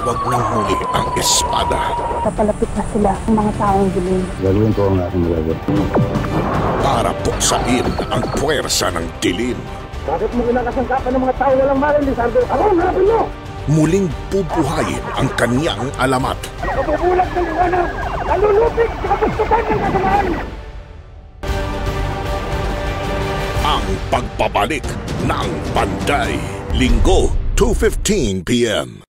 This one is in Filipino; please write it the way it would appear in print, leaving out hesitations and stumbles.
Tumawag ng muli ang espada. Papalapit na sila ang mga taong dilim. Gagawin ko ang aking magagawa. Para puksain ang puwersa ng dilim. Bakit mo kinakasangkapan ng mga tao walang maral, Lizardo? Ako, harapin mo! Muling bubuhayin ang kanyang alamat. Nabubulag ng liwanag! Nalulupig sa kapustukan ng kasamaan! Ang pagbabalik ng Panday. Linggo, 2:15 p.m.